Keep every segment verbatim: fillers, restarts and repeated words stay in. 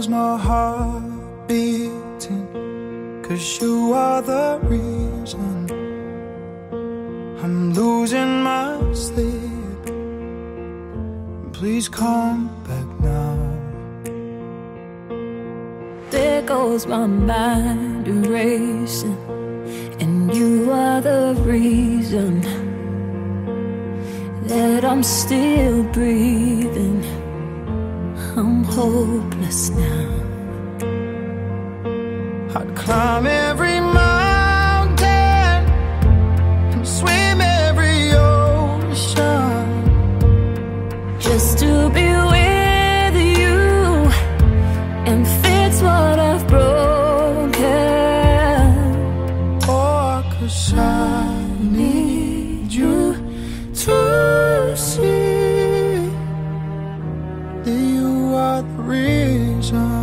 goes my heart beating, 'cause you are the reason I'm losing my sleep. Please come back now. There goes my mind erasing, and you are the reason that I'm still breathing. I'm hopeless now. I'd climb every mountain and swim every ocean just to be with you and fix what I've broken. Oh, 'cause I need you to see that you are the reason.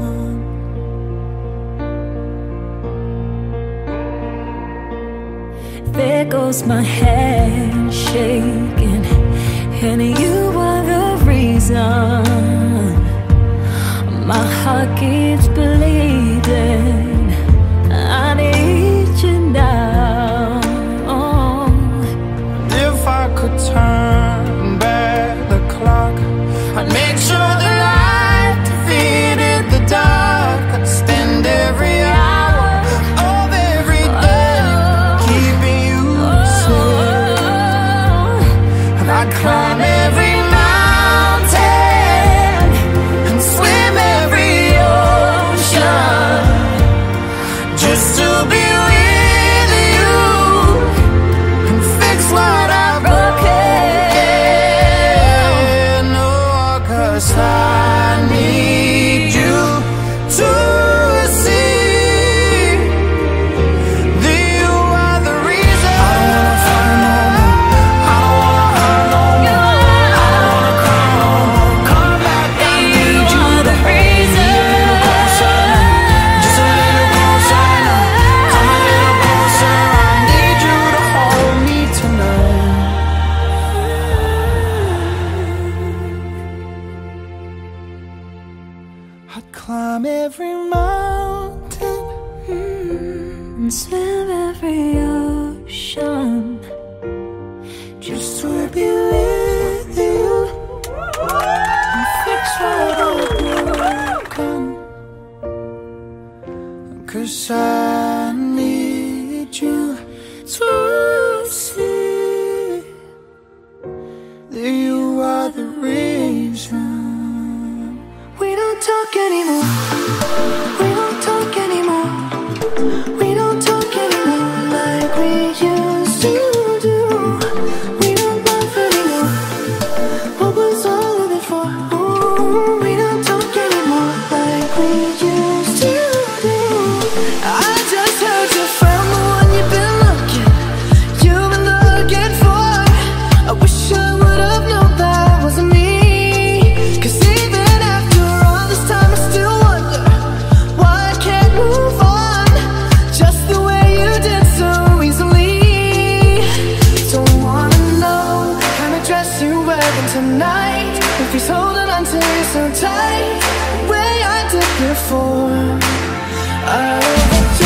There goes my hand shaking, and you are the reason my heart keeps bleeding. I need you now. If I could turn back the clock, I'd make sure the light defeated the dark. I'd spend every hour of every day keeping you safe, and I'd climb every mountain and swim every ocean just to be with you and fix what I broken. Oh, 'cause I need you to see that you are the reason. I don't wanna fight no more, I don't wanna hurt no more, I don't wanna cry no more. Come back, I need you to reason. Just a little closer now, come a little closer. I need you to hold me tonight. I'd climb every mountain And swim every ocean just to be with you and fix what I've broken. 'Cause I need you to see that you are the reason. We don't talk anymore. We don't talk anymore. We don't talk anymore like we used to do. We don't laugh anymore. What was all of it for? Ooh, we don't talk anymore like we used to do. I just heard you found the one you've been looking, you've been looking for. I wish I would have known that wasn't me. 'Cause even after all this time I still wonder why I can't move on just the way you did so easily. Don't wanna know the kind of dress you're wearing tonight, if he's holding on to you so tight the way I did before. I